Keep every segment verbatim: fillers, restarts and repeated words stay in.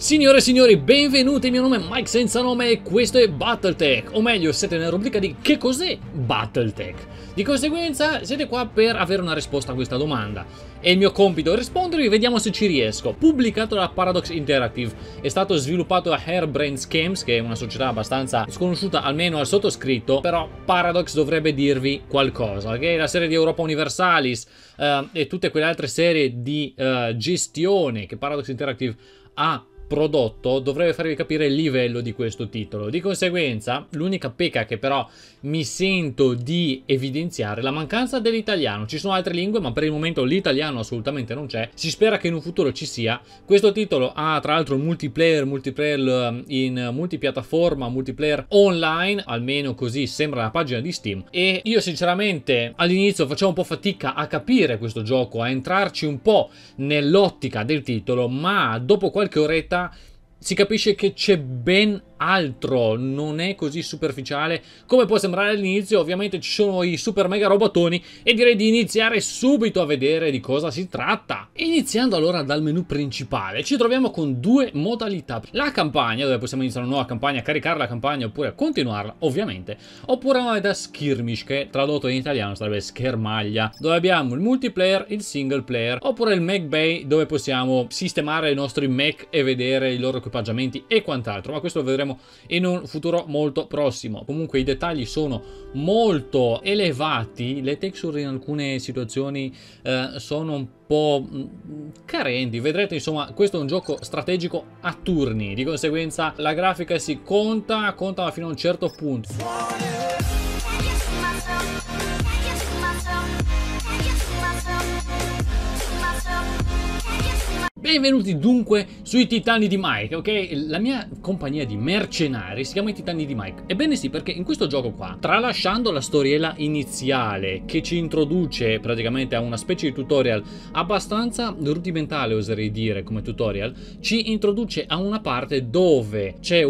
Signore e signori, benvenuti, il mio nome è Mike senza nome e questo è Battletech, o meglio siete nella rubrica di che cos'è Battletech. Di conseguenza siete qua per avere una risposta a questa domanda. È il mio compito rispondervi, vediamo se ci riesco. Pubblicato da Paradox Interactive, è stato sviluppato da Harebrained Schemes, che è una società abbastanza sconosciuta almeno al sottoscritto, però Paradox dovrebbe dirvi qualcosa, che è la serie di Europa Universalis eh, e tutte quelle altre serie di eh, gestione che Paradox Interactive ha prodotto dovrebbe farvi capire il livello di questo titolo. Di conseguenza l'unica pecca che però mi sento di evidenziare è la mancanza dell'italiano. Ci sono altre lingue ma per il momento l'italiano assolutamente non c'è, si spera che in un futuro ci sia. Questo titolo ha tra l'altro un multiplayer multiplayer in multipiattaforma, multiplayer online, almeno così sembra la pagina di Steam, e io sinceramente all'inizio facevo un po' fatica a capire questo gioco, a entrarci un po' nell'ottica del titolo, ma dopo qualche oretta si capisce che c'è ben altro, non è così superficiale come può sembrare all'inizio. Ovviamente ci sono i super mega robotoni e direi di iniziare subito a vedere di cosa si tratta. Iniziando allora dal menu principale ci troviamo con due modalità: la campagna, dove possiamo iniziare una nuova campagna, caricare la campagna oppure continuarla ovviamente, oppure una da skirmish, che tradotto in italiano sarebbe schermaglia, dove abbiamo il multiplayer, il single player, oppure il mech bay, dove possiamo sistemare i nostri mech e vedere i loro equipaggiamenti e quant'altro, ma questo lo vedremo in un futuro molto prossimo. Comunque i dettagli sono molto elevati, le texture in alcune situazioni eh, sono un po' carenti, vedrete. Insomma, questo è un gioco strategico a turni, di conseguenza la grafica si conta, conta fino a un certo punto. Benvenuti dunque sui Titani di Mike, ok? La mia compagnia di mercenari si chiama i Titani di Mike. Ebbene sì, perché in questo gioco qua, tralasciando la storiella iniziale che ci introduce praticamente a una specie di tutorial abbastanza rudimentale, oserei dire, come tutorial, ci introduce a una parte dove c'è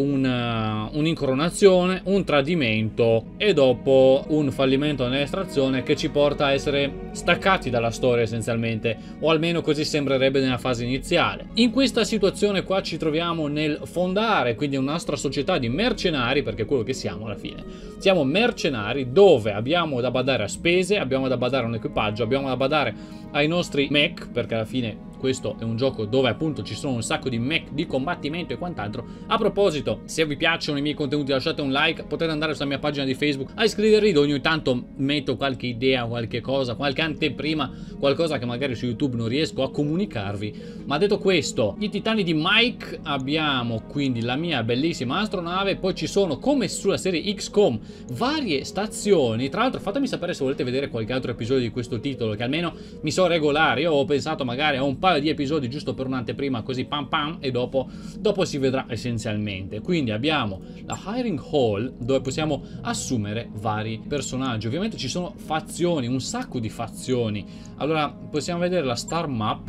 un'incoronazione, un tradimento e dopo un fallimento nell'estrazione che ci porta a essere staccati dalla storia essenzialmente, o almeno così sembrerebbe nella fase iniziale. In questa situazione qua ci troviamo nel fondare quindi una nostra società di mercenari, perché è quello che siamo alla fine. Siamo mercenari dove abbiamo da badare a spese, abbiamo da badare a un equipaggio, abbiamo da badare ai nostri mech, perché alla fine questo è un gioco dove appunto ci sono un sacco di mech di combattimento e quant'altro. A proposito, se vi piacciono i miei contenuti lasciate un like, potete andare sulla mia pagina di Facebook a iscrivervi, dove ogni tanto metto qualche idea, qualche cosa, qualche anteprima, qualcosa che magari su YouTube non riesco a comunicarvi. Ma detto questo, i Titani di Mike, abbiamo quindi la mia bellissima astronave, poi ci sono, come sulla serie X COM, varie stazioni. Tra l'altro fatemi sapere se volete vedere qualche altro episodio di questo titolo, che almeno mi so regolare. Io ho pensato magari a un paio di episodi giusto per un'anteprima, così pam pam, e dopo, dopo si vedrà essenzialmente. Quindi abbiamo la hiring hall, dove possiamo assumere vari personaggi. Ovviamente ci sono fazioni, un sacco di fazioni. Allora possiamo vedere la star map,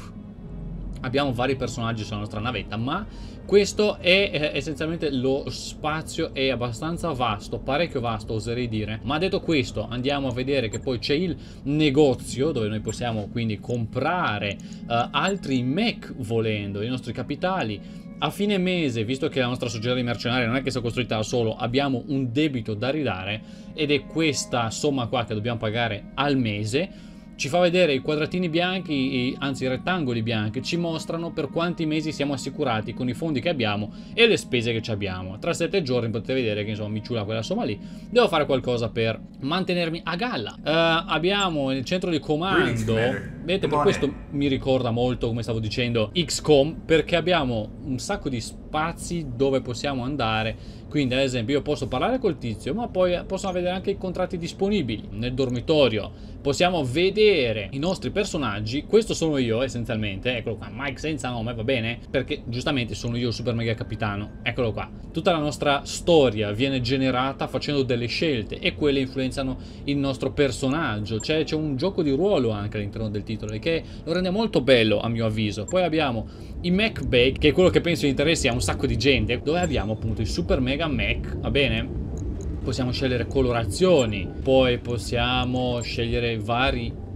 abbiamo vari personaggi sulla nostra navetta, ma questo è eh, essenzialmente lo spazio è abbastanza vasto, parecchio vasto oserei dire. Ma detto questo, andiamo a vedere che poi c'è il negozio, dove noi possiamo quindi comprare eh, altri mech volendo, i nostri capitali. A fine mese, visto che la nostra società di mercenari non è che sia costruita da solo, abbiamo un debito da ridare, ed è questa somma qua che dobbiamo pagare al mese. Ci fa vedere i quadratini bianchi, anzi i rettangoli bianchi, ci mostrano per quanti mesi siamo assicurati con i fondi che abbiamo e le spese che ci abbiamo. Tra sette giorni potete vedere che insomma mi ciula quella somma lì. Devo fare qualcosa per mantenermi a galla. Uh, abbiamo il centro di comando. Vedete, per questo mi ricorda molto, come stavo dicendo, X COM, perché abbiamo un sacco di spazi dove possiamo andare. Quindi ad esempio io posso parlare col tizio, ma poi possiamo vedere anche i contratti disponibili. Nel dormitorio possiamo vedere i nostri personaggi. Questo sono io essenzialmente, eccolo qua, Mike senza nome, va bene? Perché giustamente sono io il super mega capitano, eccolo qua. Tutta la nostra storia viene generata facendo delle scelte e quelle influenzano il nostro personaggio. C'è un gioco di ruolo anche all'interno del titolo, che lo rende molto bello a mio avviso. Poi abbiamo i mech bay, che è quello che penso interessi a un sacco di gente, dove abbiamo appunto il super mega mech, va bene? Possiamo scegliere colorazioni, poi possiamo scegliere vari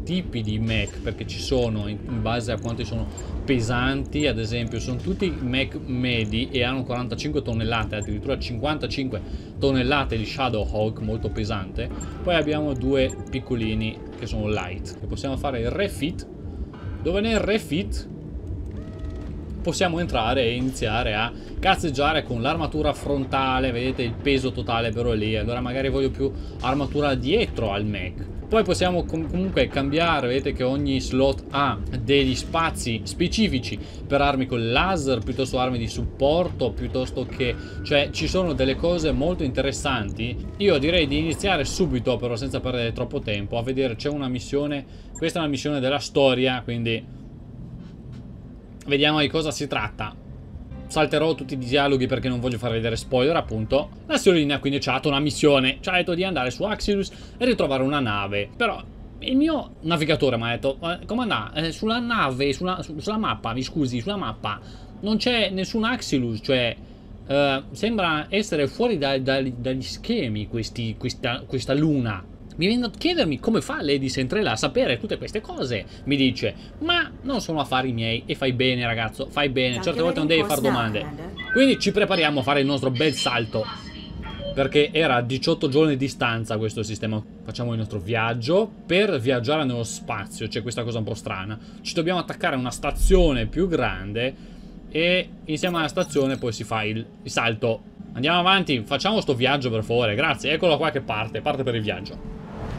tipi di mech, perché ci sono in, in base a quanti sono pesanti. Ad esempio sono tutti mech medi e hanno quarantacinque tonnellate, addirittura cinquantacinque tonnellate di Shadowhawk, molto pesante. Poi abbiamo due piccolini che sono light, che possiamo fare il refit, dove nel refit possiamo entrare e iniziare a cazzeggiare con l'armatura frontale. Vedete il peso totale però lì, allora magari voglio più armatura dietro al mech. Poi possiamo com comunque cambiare, vedete che ogni slot ha degli spazi specifici per armi con laser, piuttosto armi di supporto, piuttosto che... cioè ci sono delle cose molto interessanti. Io direi di iniziare subito, però senza perdere troppo tempo, a vedere. C'è una missione, questa è una missione della storia, quindi vediamo di cosa si tratta. Salterò tutti i dialoghi perché non voglio far vedere spoiler, appunto. La signorina quindi ci ha dato una missione, ci ha detto di andare su Axilus e ritrovare una nave. Però il mio navigatore mi ha detto eh, come andare? Eh, sulla nave, sulla, su, sulla mappa, mi scusi, sulla mappa non c'è nessun Axilus, cioè eh, sembra essere fuori da, da, dagli schemi questi, questa, questa luna. Mi viene a chiedermi come fa Lady Centrella a sapere tutte queste cose. Mi dice, ma non sono affari miei. E fai bene ragazzo, fai bene. Certe volte non devi fare domande. Quindi ci prepariamo a fare il nostro bel salto, perché era a diciotto giorni di distanza questo sistema. Facciamo il nostro viaggio. Per viaggiare nello spazio c'è questa cosa un po' strana. Ci dobbiamo attaccare a una stazione più grande e insieme alla stazione poi si fa il, il salto. Andiamo avanti, facciamo sto viaggio per favore, grazie. Eccolo qua che parte, parte per il viaggio.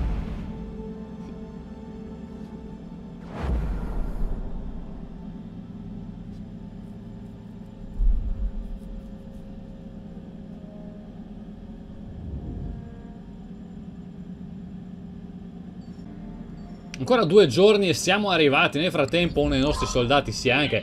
Ancora due giorni e siamo arrivati. Nel frattempo uno dei nostri soldati si è anche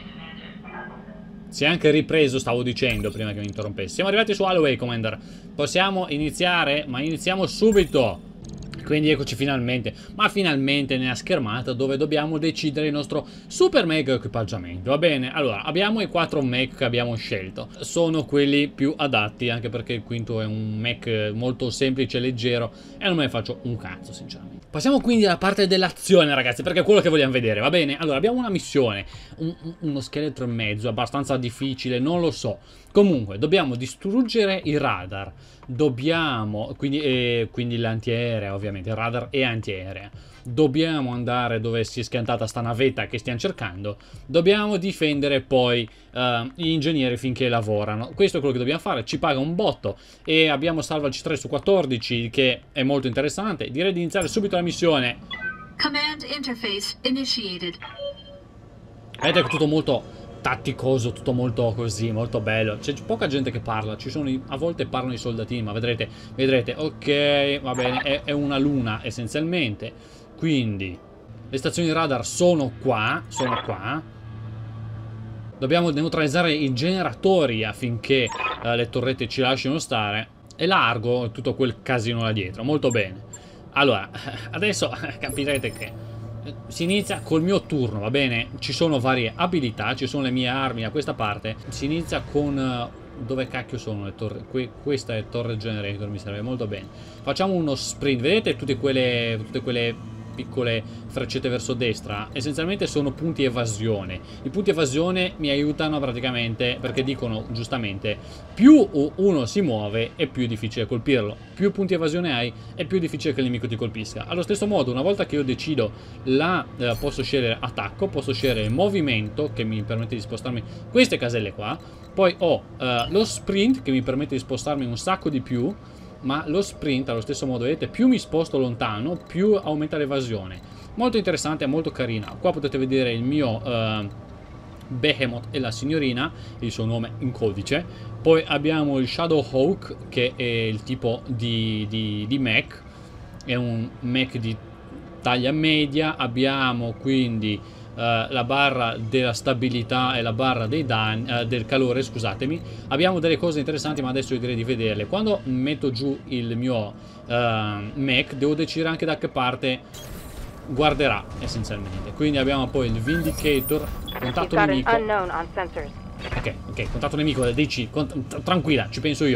Si è anche ripreso, stavo dicendo prima che mi interrompessi. Siamo arrivati su Holloway, Commander. Possiamo iniziare? Ma iniziamo subito. Quindi eccoci finalmente, ma finalmente nella schermata dove dobbiamo decidere il nostro super mega equipaggiamento. Va bene, allora abbiamo i quattro mech che abbiamo scelto. Sono quelli più adatti, anche perché il quinto è un mech molto semplice e leggero e non me ne faccio un cazzo sinceramente. Passiamo quindi alla parte dell'azione ragazzi, perché è quello che vogliamo vedere, va bene? Allora abbiamo una missione, un, uno scheletro in mezzo, abbastanza difficile, non lo so. Comunque dobbiamo distruggere i radar. Dobbiamo, quindi, eh, quindi l'antiaerea ovviamente, radar e antiaerea. Dobbiamo andare dove si è schiantata sta navetta che stiamo cercando. Dobbiamo difendere poi uh, gli ingegneri finché lavorano. Questo è quello che dobbiamo fare, ci paga un botto. E abbiamo salvage tre su quattordici, che è molto interessante. Direi di iniziare subito la missione. Command interface initiated. Vedete che è tutto molto tatticoso, tutto molto così, molto bello. C'è poca gente che parla, ci sono i, a volte parlano i soldatini, ma vedrete, vedrete, ok, va bene, è, è una luna essenzialmente. Quindi le stazioni radar sono qua, sono qua. Dobbiamo neutralizzare i generatori affinché uh, le torrette ci lasciano stare. E largo tutto quel casino là dietro, molto bene. Allora, adesso capirete che si inizia col mio turno, va bene? Ci sono varie abilità, ci sono le mie armi a questa parte. Si inizia con... Uh, dove cacchio sono le torri? Que questa è torre generator, mi serve molto bene. Facciamo uno sprint, vedete tutte quelle, tutte quelle piccole freccette verso destra? Essenzialmente sono punti evasione. I punti evasione mi aiutano praticamente perché dicono giustamente più uno si muove è più difficile colpirlo, più punti evasione hai è più difficile che il nemico ti colpisca. Allo stesso modo, una volta che io decido la eh, posso scegliere attacco, posso scegliere il movimento che mi permette di spostarmi queste caselle qua, poi ho eh, lo sprint che mi permette di spostarmi un sacco di più. Ma lo sprint allo stesso modo, vedete, più mi sposto lontano più aumenta l'evasione. Molto interessante, molto carina. Qua potete vedere il mio uh, Behemoth e la signorina, il suo nome in codice. Poi abbiamo il Shadowhawk, che è il tipo di, di, di mech. È un mech di taglia media. Abbiamo quindi Uh, la barra della stabilità e la barra dei danni, uh, del calore, scusatemi. Abbiamo delle cose interessanti, ma adesso io direi di vederle. Quando metto giù il mio uh, mech, devo decidere anche da che parte guarderà, essenzialmente. Quindi abbiamo poi il Vindicator, contatto nemico. Ok, ok, contatto nemico, dici, tranquilla, ci penso io.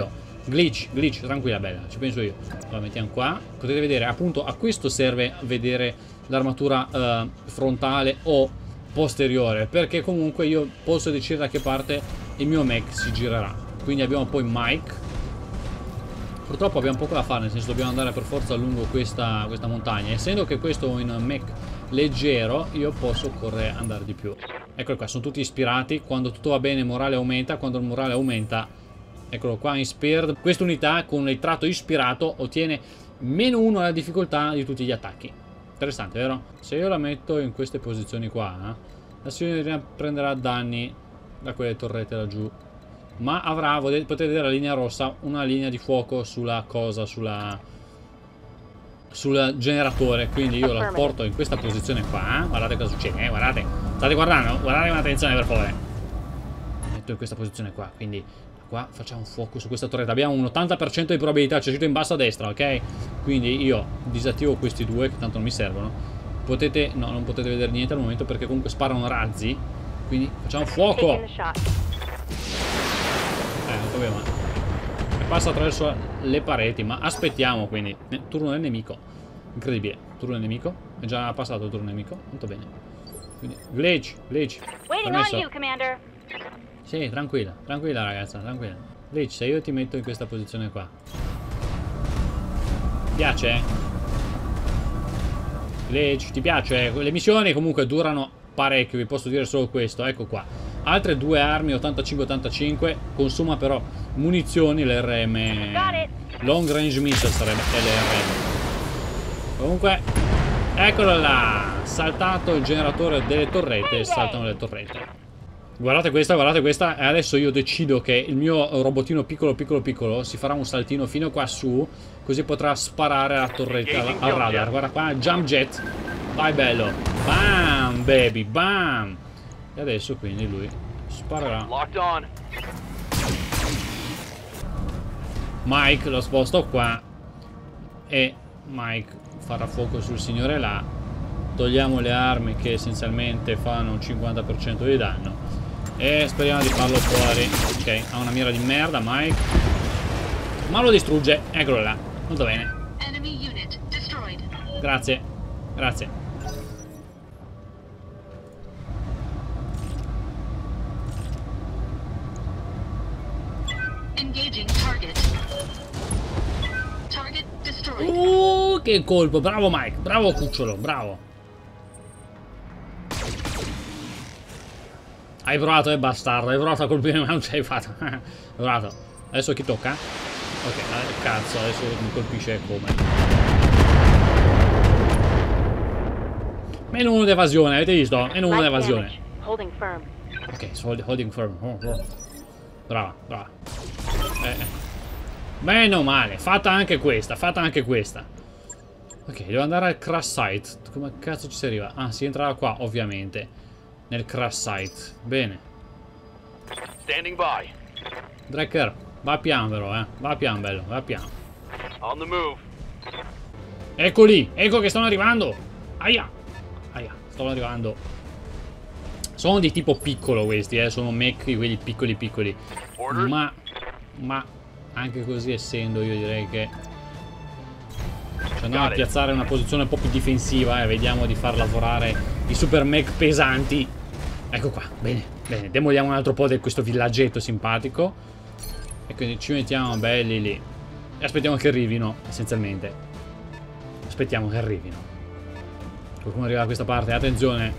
Glitch, glitch, tranquilla bella, ci penso io. La mettiamo qua. Potete vedere, appunto, a questo serve vedere l'armatura eh, frontale o posteriore, perché comunque io posso decidere da che parte il mio mech si girerà. Quindi abbiamo poi Mike. Purtroppo abbiamo poco da fare, nel senso dobbiamo andare per forza lungo questa, questa montagna. Essendo che questo è un mech leggero, io posso correre andare di più. Eccolo qua, sono tutti ispirati. Quando tutto va bene il morale aumenta. Quando il morale aumenta, eccolo qua, inspired. Questa unità con il tratto ispirato ottiene meno uno alla difficoltà di tutti gli attacchi. Interessante, vero? Se io la metto in queste posizioni qua, eh, la signorina prenderà danni da quelle torrette laggiù. Ma avrà, potete vedere la linea rossa, una linea di fuoco sulla cosa, sulla sul generatore. Quindi io la porto in questa posizione qua. eh. Guardate cosa succede, eh, guardate. State guardando? Guardate con attenzione per favore. Metto in questa posizione qua. Quindi qua facciamo fuoco su questa torretta. Abbiamo un ottanta per cento di probabilità. C'è scritto in basso a destra, ok? Quindi io disattivo questi due che tanto non mi servono. Potete, no, non potete vedere niente al momento perché comunque sparano razzi. Quindi facciamo fuoco. Eh, non problema. E passa attraverso le pareti. Ma aspettiamo quindi. Eh, turno del nemico. Incredibile. Turno del nemico. È già passato il turno del nemico. Molto bene. Quindi glitch, glitch. Permesso. Sì, tranquilla, tranquilla ragazza, tranquilla. Glitch, se io ti metto in questa posizione qua. Ti piace? Glitch, ti piace? Le missioni comunque durano parecchio, vi posso dire solo questo. Ecco qua. Altre due armi ottantacinque ottantacinque. Consuma però munizioni, l'R M. Long range missile sarebbe l'R M. Comunque, eccolo là. Saltato il generatore delle torrette e saltano le torrette. Guardate questa, guardate questa. E adesso io decido che il mio robotino piccolo piccolo piccolo si farà un saltino fino qua su, così potrà sparare alla torretta, al, al radar. Guarda qua, jump jet. Vai bello. Bam, baby, bam. E adesso quindi lui sparerà. Mike lo sposto qua. E Mike farà fuoco sul signore là. Togliamo le armi che essenzialmente fanno un cinquanta per cento di danno. E speriamo di farlo fuori. Ok, ha una mira di merda Mike. Ma lo distrugge. Eccolo là. Molto bene. Grazie. Grazie. Engaging target. Target destroyed. Uh, che colpo. Bravo Mike. Bravo cucciolo. Bravo. Hai provato, eh bastardo. Hai provato a colpire ma non ce l'hai fatto. Hai provato. Adesso chi tocca? Ok, eh, cazzo, adesso mi colpisce come. Meno uno d'evasione, avete visto? Meno uno d'evasione. Ok, holding firm. Oh, oh. Brava, brava. Eh. Meno male, fatta anche questa, fatta anche questa. Ok, devo andare al crash site. Come cazzo ci si arriva? Ah, si entra da qua, ovviamente. Nel crash site. Bene. Standing by. Drecker, va piano però, eh. Va piano, bello, va piano. On the move. Eccoli, ecco che stanno arrivando. Aia. Aia, stanno arrivando. Sono di tipo piccolo questi, eh. Sono mech, quelli piccoli piccoli. Ma, ma, anche così essendo, io direi che ci andiamo a piazzare una posizione un po' più difensiva e vediamo di far lavorare i super mech pesanti. Ecco qua, bene, bene. Demoliamo un altro po' di questo villaggetto simpatico. E quindi ci mettiamo belli lì. E aspettiamo che arrivino, essenzialmente. Aspettiamo che arrivino. Qualcuno arriva da questa parte, attenzione.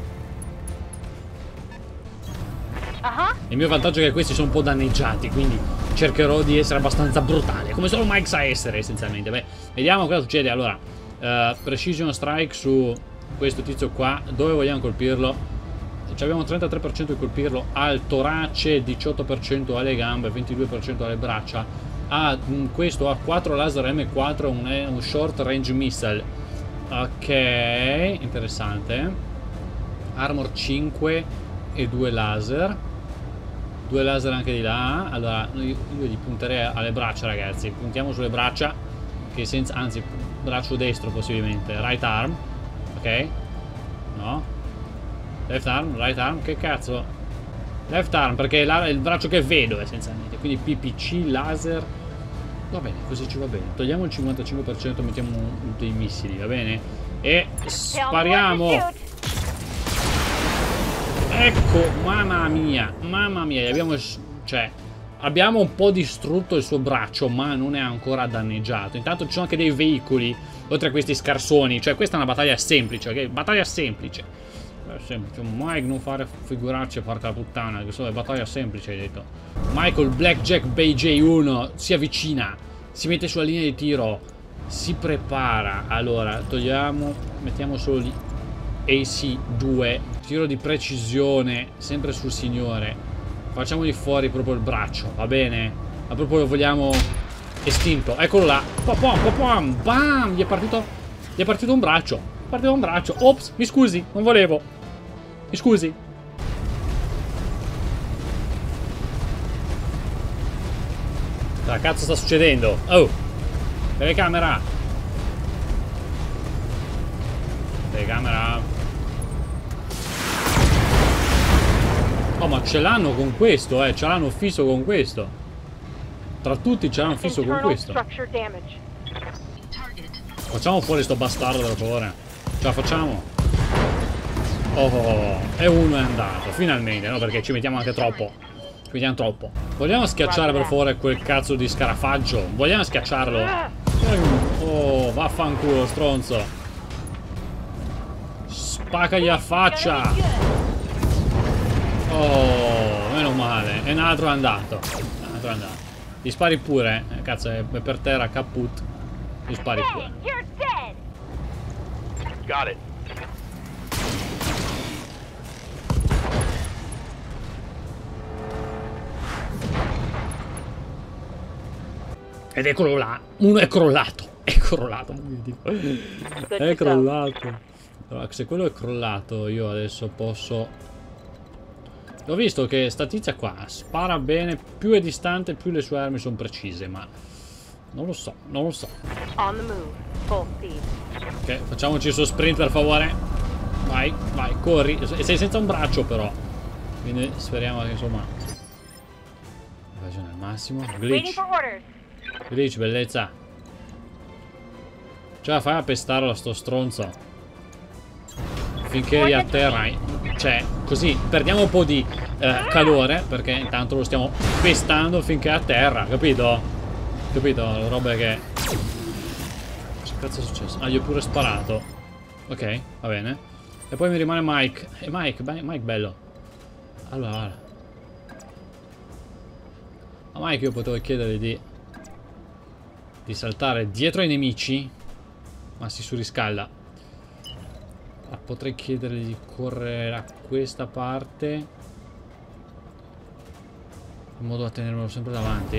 Il mio vantaggio è che questi sono un po' danneggiati, quindi cercherò di essere abbastanza brutale, come solo Mike sa essere, essenzialmente. Beh, vediamo cosa succede. Allora, uh, precision strike su questo tizio qua. Dove vogliamo colpirlo? Abbiamo il trentatré per cento di colpirlo al torace, diciotto per cento alle gambe, ventidue per cento alle braccia. Ah, questo ha quattro laser M quattro, un, un short range missile. Ok, interessante. Armor cinque e due laser. Due laser anche di là. Allora, io, io gli punterei alle braccia, ragazzi. Puntiamo sulle braccia, che senza, anzi, braccio destro possibilmente. Right arm. Ok. No. Left arm, right arm, che cazzo? Left arm, perché è la, il braccio che vedo essenzialmente. Quindi P P C, laser. Va bene, così ci va bene. Togliamo il cinquantacinque per cento, mettiamo dei missili, va bene? E spariamo. Ecco, mamma mia, mamma mia, abbiamo, cioè, abbiamo un po' distrutto il suo braccio, ma non è ancora danneggiato. Intanto ci sono anche dei veicoli, oltre a questi scarsoni. Cioè, questa è una battaglia semplice, ok? Battaglia semplice. È semplice. Mike, non fare figurarci, porca puttana, che sono battaglia semplice, hai detto. Michael Blackjack B J uno si avvicina, si mette sulla linea di tiro, si prepara. Allora, togliamo, mettiamo solo lì A C due, tiro di precisione, sempre sul signore. Facciamogli fuori proprio il braccio, va bene? Ma proprio lo vogliamo estinto. Eccolo là. Popom, popom, bam! Gli è partito, gli è partito un braccio. È partito un braccio. Ops, mi scusi, non volevo. Mi scusi. Cosa cazzo sta succedendo? Oh! Telecamera! Telecamera! Oh, ma ce l'hanno con questo, eh! Ce l'hanno fisso con questo! Tra tutti ce l'hanno fisso con questo! Facciamo fuori sto bastardo, per favore! Ce la facciamo? Oh, oh, oh, e uno è andato, finalmente, no? Perché ci mettiamo anche troppo. Ci mettiamo troppo. Vogliamo schiacciare per favore quel cazzo di scarafaggio? Vogliamo schiacciarlo? Oh, vaffanculo, stronzo. Spaccagli a faccia. Oh, meno male. E un altro è andato. Un altro è andato. Gli spari pure. Eh, cazzo, è per terra, caput. Gli spari pure. Got it. Ed eccolo là, uno è crollato, è crollato, è crollato. Allora, se quello è crollato, io adesso posso... Ho visto che sta tizia qua spara bene, più è distante, più le sue armi sono precise, ma... Non lo so, non lo so. Ok, facciamoci il suo sprint per favore. Vai, vai, corri. Sei senza un braccio però. Quindi speriamo che insomma... Evasione al massimo. Glitch. Glitch, bellezza. Ce la fai a pestarlo a sto stronzo. Finché riatterra. Cioè, così perdiamo un po' di eh, calore. Perché intanto lo stiamo pestando finché è a terra, capito? Capito? Roba che... Cosa cazzo è successo? Ah, gli ho pure sparato. Ok, va bene. E poi mi rimane Mike. E Mike, Mike bello. Allora. A Mike io potevo chiedere di... di saltare dietro ai nemici, ma si surriscalda. Ah, potrei chiedergli di correre da questa parte in modo da tenermelo sempre davanti.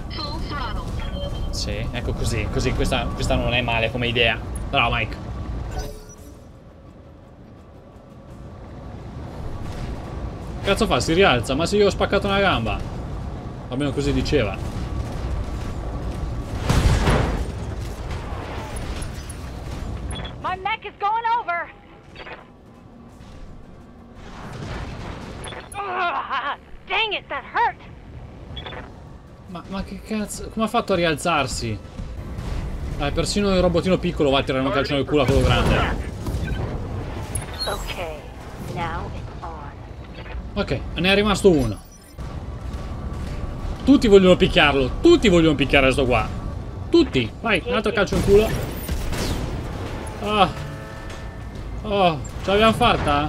Sì, ecco così, così, questa, questa non è male come idea. Bravo Mike. Cazzo fa? Si rialza, ma se io ho spaccato una gamba. Almeno così diceva. Ma, ma che cazzo? Come ha fatto a rialzarsi? Dai, persino il robotino piccolo va a tirare un calcio nel culo a quello grande. Ok, ne è rimasto uno. Tutti vogliono picchiarlo. Tutti vogliono picchiare questo qua. Tutti. Vai, un altro calcio in culo. Ah. Oh, ce l'abbiamo fatta?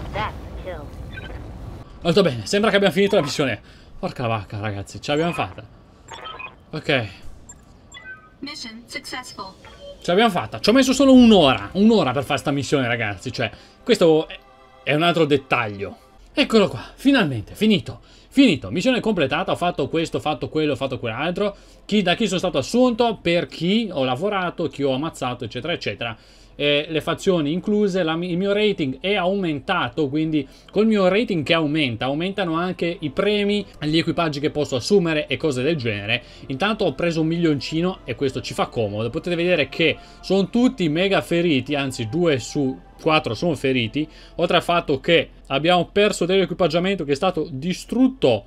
Molto bene, sembra che abbiamo finito la missione. Porca vacca, ragazzi, ce l'abbiamo fatta. Ok. Mission successful. Ce l'abbiamo fatta. Ci ho messo solo un'ora. Un'ora per fare sta missione, ragazzi. Cioè, questo è un altro dettaglio. Eccolo qua, finalmente, finito. Finito, missione completata, ho fatto questo, ho fatto quello, ho fatto quell'altro. Chi, da chi sono stato assunto, per chi ho lavorato, chi ho ammazzato, eccetera, eccetera. E le fazioni incluse, la, il mio rating è aumentato, quindi col mio rating che aumenta, aumentano anche i premi, gli equipaggi che posso assumere e cose del genere. Intanto ho preso un milioncino e questo ci fa comodo. Potete vedere che sono tutti mega feriti, anzi due su quattro sono feriti, oltre al fatto che abbiamo perso dell'equipaggiamento che è stato distrutto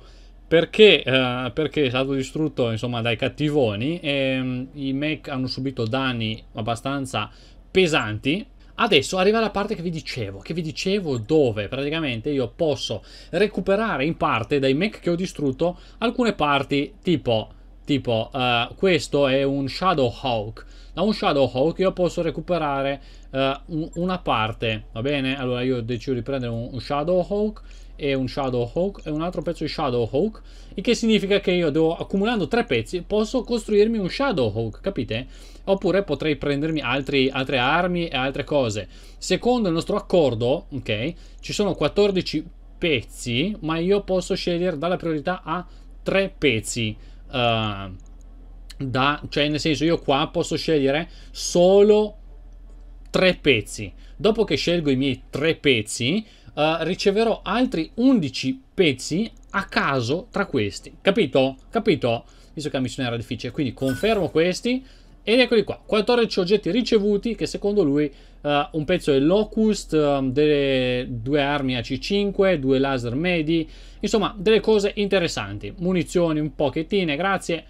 perché, eh, perché è stato distrutto insomma dai cattivoni e um, i mech hanno subito danni abbastanza pesanti. Adesso arriva la parte che vi dicevo, che vi dicevo dove praticamente io posso recuperare in parte dai mech che ho distrutto alcune parti, tipo, tipo uh, questo è un Shadowhawk. Da un Shadowhawk io posso recuperare uh, una parte, va bene? Allora io decido di prendere un, un Shadowhawk e un Shadowhawk e un altro pezzo di Shadowhawk, il che significa che io devo, accumulando tre pezzi, posso costruirmi un Shadowhawk, capite? Oppure potrei prendermi altri, altre armi e altre cose. Secondo il nostro accordo, ok, ci sono quattordici pezzi, ma io posso scegliere dalla priorità a tre pezzi. Uh, da, cioè nel senso, io qua posso scegliere solo tre pezzi. Dopo che scelgo i miei tre pezzi, Uh, riceverò altri undici pezzi a caso tra questi. Capito? Capito? Visto che la missione era difficile. Quindi confermo questi. Ed eccoli qua. quattordici oggetti ricevuti. Che secondo lui uh, un pezzo è Locust. Um, delle, due armi A C cinque. Due laser medi. Insomma, delle cose interessanti. Munizioni un pochettine. Grazie.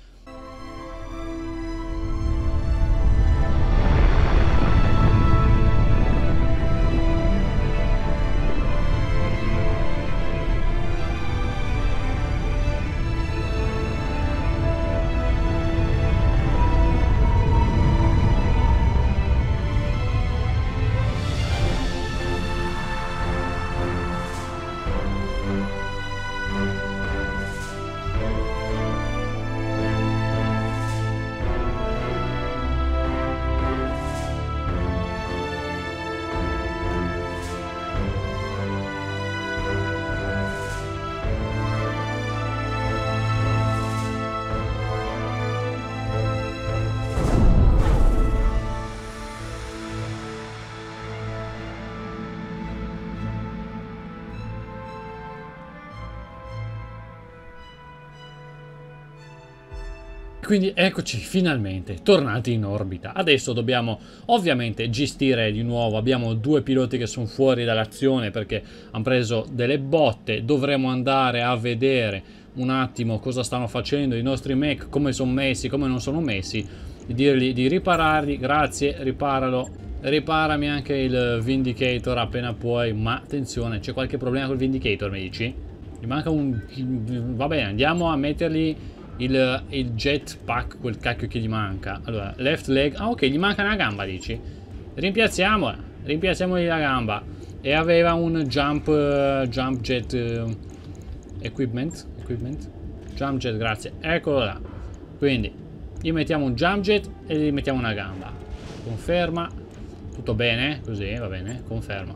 Quindi eccoci finalmente tornati in orbita. Adesso dobbiamo ovviamente gestire di nuovo. Abbiamo due piloti che sono fuori dall'azione perché hanno preso delle botte. Dovremo andare a vedere un attimo cosa stanno facendo i nostri mech, come sono messi, come non sono messi, di dirgli di ripararli. Grazie, riparalo. Riparami anche il Vindicator appena puoi. Ma attenzione, c'è qualche problema col Vindicator, mi dici? Gli manca un... Va bene, andiamo a mettergli il, il jetpack, quel cacchio che gli manca. Allora, left leg. Ah, ok, gli manca una gamba, dici? Rimpiazziamola. Rimpiazziamogli la gamba. E aveva un jump, uh, jump jet uh, equipment. Equipment. Jump jet, grazie. Eccolo là. Quindi, gli mettiamo un jump jet e gli mettiamo una gamba. Conferma. Tutto bene? Così, va bene. Conferma.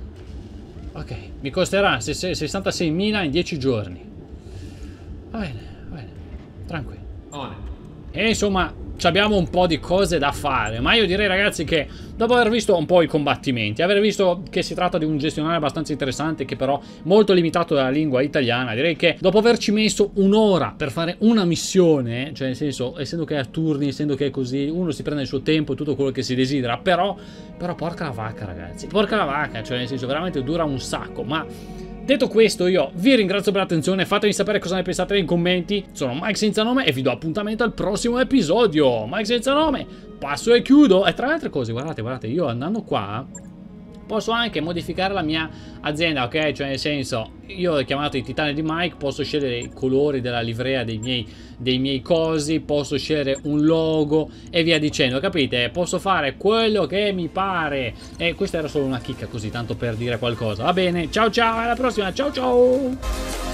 Ok, mi costerà sessantaseimila in dieci giorni. Va bene. Tranquillo. E insomma abbiamo un po' di cose da fare. Ma io direi, ragazzi, che dopo aver visto un po' i combattimenti, aver visto che si tratta di un gestionale abbastanza interessante, che però molto limitato dalla lingua italiana, direi che dopo averci messo un'ora per fare una missione, cioè nel senso, essendo che è a turni, essendo che è così, uno si prende il suo tempo e tutto quello che si desidera, però però porca la vacca, ragazzi, porca la vacca, cioè nel senso veramente dura un sacco. Ma detto questo, io vi ringrazio per l'attenzione, fatemi sapere cosa ne pensate nei commenti. Sono Mike Senza Nome e vi do appuntamento al prossimo episodio. Mike Senza Nome, passo e chiudo. E tra le altre cose, guardate, guardate, io andando qua posso anche modificare la mia azienda, ok? Cioè nel senso, io ho chiamato i Titani di Mike, posso scegliere i colori della livrea dei miei, dei miei cosi, posso scegliere un logo e via dicendo, capite? Posso fare quello che mi pare. E questa era solo una chicca così, tanto per dire qualcosa. Va bene, ciao ciao, alla prossima, ciao ciao!